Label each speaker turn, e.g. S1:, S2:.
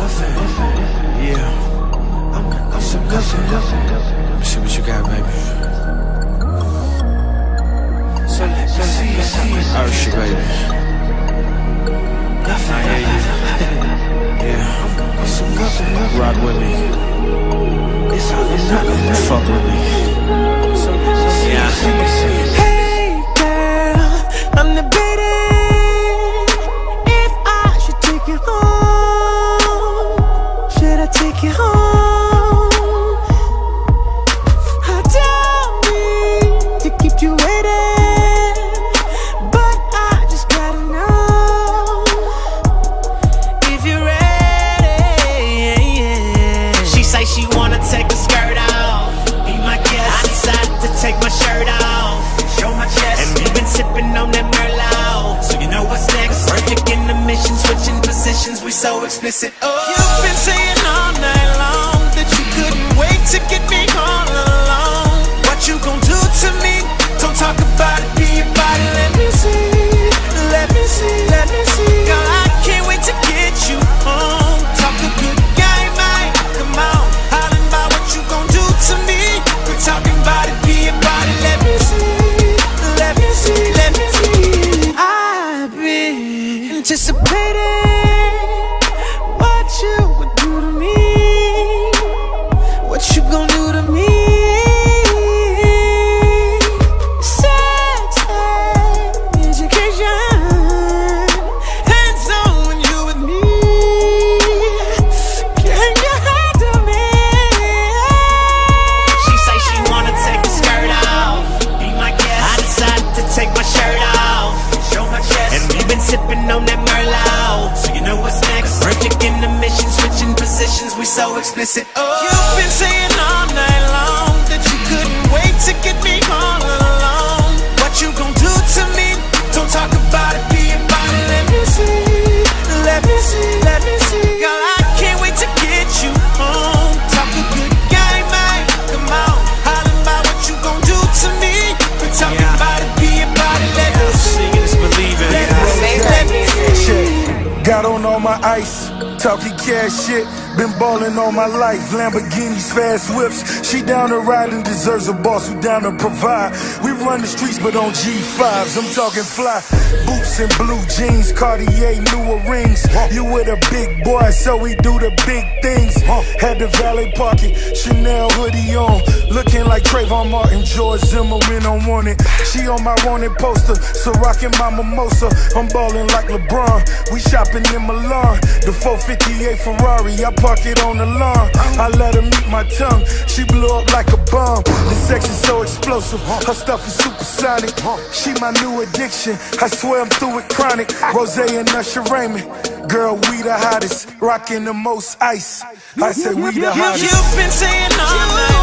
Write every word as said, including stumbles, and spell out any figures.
S1: guffin. Yeah, I'm gonna need some guffin. Let me see what you got, baby. So let me see. Oh shit, baby. Guffin, I hear you. Yeah, I'm gonna need some guffin. Rock with me. It's all or nothing. Fuck with me. Yeah.
S2: Hey girl, I'm debating if I should take you home. Should I take you home? I don't mean to keep you waiting, but I just gotta know if you're ready.
S3: She say she wanna take her skirt off. Be my guest. I decided to take my shirt off, show my chest, and we've been sipping on that Merlot. So you know what's next? Perfect in the mission, switching positions. We so explicit. Oh,
S2: You've been saying all night long that you couldn't wait to get me all alone. What you gon' do to me? Don't talk about it, be about it. Let me see, let me see, let me see. Girl, I can't wait to get you home. Talk a good game, man. Come on, hollering about what you gon' do to me. We're talking about it, be about it. Let me see, let me see, let me see. I've been anticipating what you would do to me. What you gon' do to me? Sex, education, hands on when you with me. Can you handle me?
S3: she say she wanna take her skirt off. Be my guest. I decided to take my shirt off, show my chest, and we've been sipping on that Merlot. So you know what's next? Perfect in the mission, switching positions. We so explicit. Oh,
S2: You've been saying all night long that you couldn't wait to get me all alone. What you gon' do to me? Don't talk about it, be about it. Let me see, let me see, let me see. Girl, I can't wait to get you home. Talk a good game, man. Come on, hollering about what you gon' do to me. We're talking
S1: Yeah.
S2: about it, be about it. Let me see,
S1: Seeing is believing.
S2: let me see, let me see.
S4: Shit. Got on all my ice, talking cash shit. Been ballin' all my life, Lamborghinis, fast whips. She down to ride and deserves a boss who down to provide. We run the streets but on G fives, I'm talking fly. Boots and blue jeans, Cartier, newer rings. You with a big boy, so we do the big things. Had the valet parking, Chanel hoodie on. Looking like Trayvon Martin, George Zimmerman on wanted. She on my wanted poster, so rockin' my mimosa. I'm ballin' like LeBron, we shopping in Milan. The four fifty-eight Ferrari, I park it on the lawn. I let her meet my tongue, she blew up like a bomb. The sex is so explosive, her stuff is supersonic. She my new addiction, I swear I'm through with chronic. Rose and Usher Raymond, girl, we the hottest, rocking the most ice. I said we the hottest.
S2: You've been saying all night